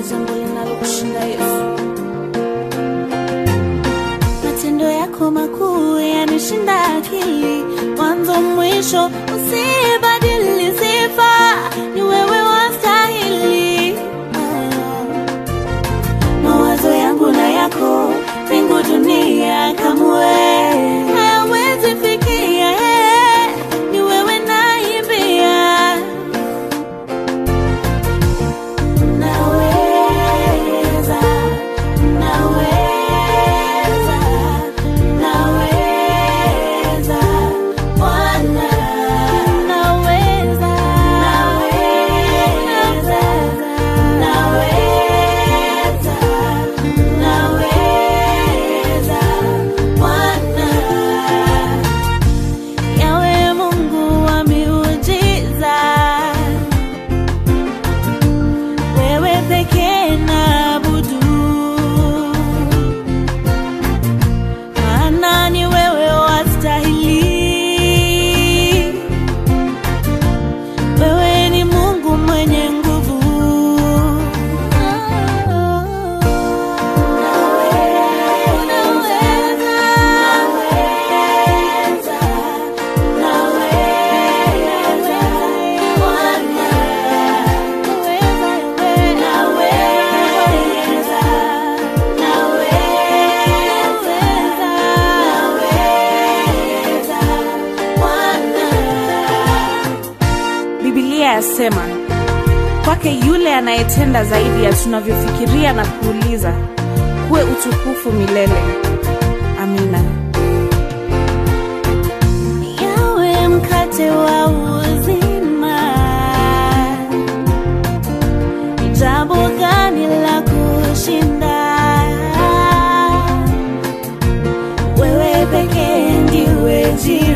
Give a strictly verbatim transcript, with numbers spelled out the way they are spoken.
jambo linalokushinda Yesu. Matendo yako makuu yanishinda akili, mwanzo mwisho usibadili sifa, ni wewe wastahili. Mawazo yangu na yako, mbingu dunia kamwe hawezi fikia, ni wewe naimbia. Naweza, naweza, naweza, Bwana. Naweza, naweza, naweza, naweza, Bwana. Yawe Mungu wa miujiza, wewe pekee naabudu, maana ni wewe wastahili. Wewe ni Mungu mwenye nguvu. Biblia yasema, kwake yule anayetenda zaidi ya tunavyofikiria na kuuliza, kuwe utukufu milele. Amina. Yawe mkate wa uzima, ni jambo gani la kushinda? Wewe pekee ndiwe jibu.